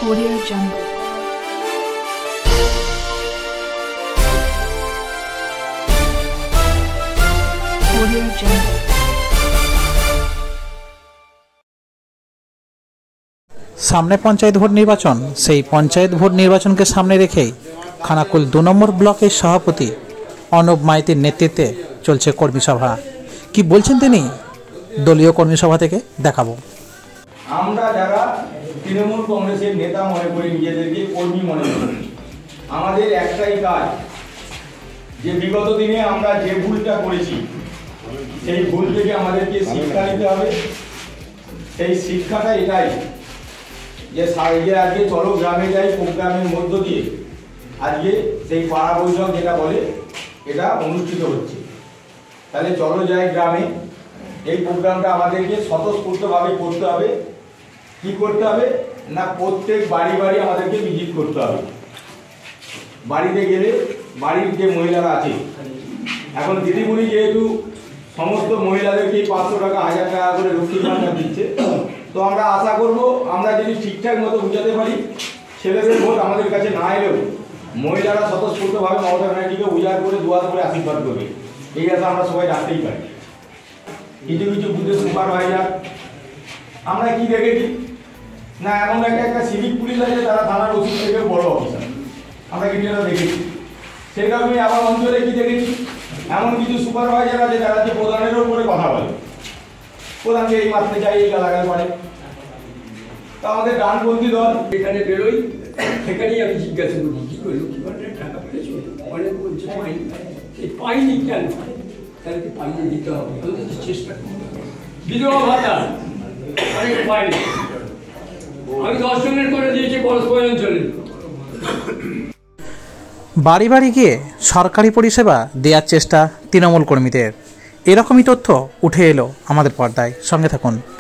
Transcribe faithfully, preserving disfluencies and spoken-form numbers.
Audio Jungle. Audio Jungle. সামনে panchayat vote নির্বাচন, সেই পঞ্চায়েত ভোট নির্বাচনকে সামনে রেখেই খানাকুল দু নম্বর ব্লকের সভাপতি অর্ণব মাইতির নেতৃত্বে চলছে কর্মী সভা। কি বলছেন তিনি দলীয় কর্মী সভা থেকে দেখাবো। আমরা যারা তৃণমূল কংগ্রেসের নেতা মনে করি, নিজেদেরকে কর্মী মনে করি, আমাদের একটাই কাজ যে বিগত দিনে আমরা যে ভুলটা করেছি সেই ভুল থেকে আমাদেরকে শিক্ষা নিতে হবে। সেই শিক্ষাটা এটাই যে আজকে চলো গ্রামে যাই প্রোগ্রামের মধ্য দিয়ে আজকে সেই পাড়া বৈঠক যেটা বলে এটা অনুষ্ঠিত হচ্ছে। তাহলে চলো যাই গ্রামে, এই প্রোগ্রামটা আমাদেরকে স্বতঃস্ফূর্তভাবে করতে হবে। কি করতে হবে না, প্রত্যেক বাড়ি বাড়ি আমাদেরকে ভিজিট করতে হবে। বাড়িতে গেলে বাড়ির যে মহিলারা আছে, এখন দিদিমণি যেহেতু সমস্ত মহিলাদেরকে পাঁচশো টাকা হাজার টাকা করে লক্ষ্মী ভাণ্ডার দিচ্ছে, তো আমরা আশা করব আমরা যদি ঠিকঠাক মতো বুঝাতে পারি, ছেলেদের ভোট আমাদের কাছে না এলেও মহিলারা স্বতঃস্ফূর্তভাবে মমতা ব্যানার্জিকে উজাড় করে দুয়ার করে আশীর্বাদ করবে, এই আশা আমরা সবাই রাখতেই পারি। কিছু কিছু বুথে সুপারভাইজার আমরা কি দেখেছি না, এমন একটা একটা সিভিক পুলিশ আছে তারা থানার ওসি থেকে বড় অফিসার, আমরা কিন্তু এটা দেখেছি। সেই কারণে আবার অঞ্চলে কি দেখেছি, এমন কিছু সুপারভাইজার আছে যারা যে প্রধানের উপরে কথা বলে, প্রধানকে এই মারতে চাই, এই গালাগাল করে। তা আমাদের ডানপন্থী দল এখানে বেরোই, সেখানেই আমি জিজ্ঞাসা করি কি করলো, কি করে টাকা পেয়েছো, অনেক বলছে পাইনি। এই পাইনি কেন, তাহলে কি পাইনি দিতে হবে, তাহলে তো চেষ্টা করতে হবে। বিধবা ভাতা অনেক পাইনি, আমি দশ জনের করে দিয়েছি পরস্পর অঞ্চলে। বাড়ি বাড়ি গিয়ে সরকারি পরিষেবা দেওয়ার চেষ্টা তৃণমূল কর্মীদের, এরকমই তথ্য উঠে এলো আমাদের পর্দায়। সঙ্গে থাকুন।